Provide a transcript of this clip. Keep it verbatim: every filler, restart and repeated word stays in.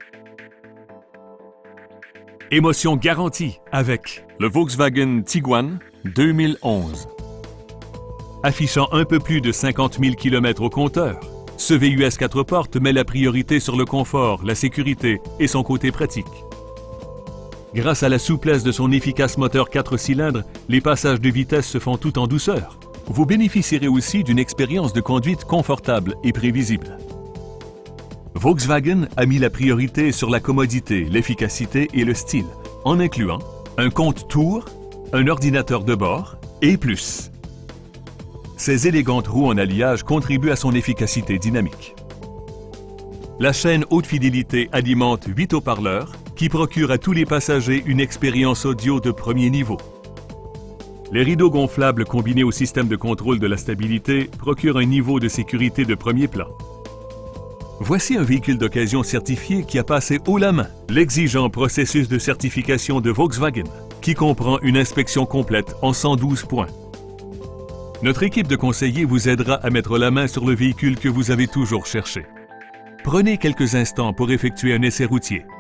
Émotion garantie avec le Volkswagen Tiguan deux mille onze. Affichant un peu plus de cinquante mille kilomètres au compteur, ce V U S quatre portes met la priorité sur le confort, la sécurité et son côté pratique. Grâce à la souplesse de son efficace moteur quatre cylindres, les passages de vitesse se font tout en douceur. Vous bénéficierez aussi d'une expérience de conduite confortable et prévisible. Volkswagen a mis la priorité sur la commodité, l'efficacité et le style, en incluant un compte tour, un ordinateur de bord et plus. Ces élégantes roues en alliage contribuent à son efficacité dynamique. La chaîne haute fidélité alimente huit haut-parleurs qui procurent à tous les passagers une expérience audio de premier niveau. Les rideaux gonflables combinés au système de contrôle de la stabilité procurent un niveau de sécurité de premier plan. Voici un véhicule d'occasion certifié qui a passé haut la main l'exigeant processus de certification de Volkswagen, qui comprend une inspection complète en cent douze points. Notre équipe de conseillers vous aidera à mettre la main sur le véhicule que vous avez toujours cherché. Prenez quelques instants pour effectuer un essai routier.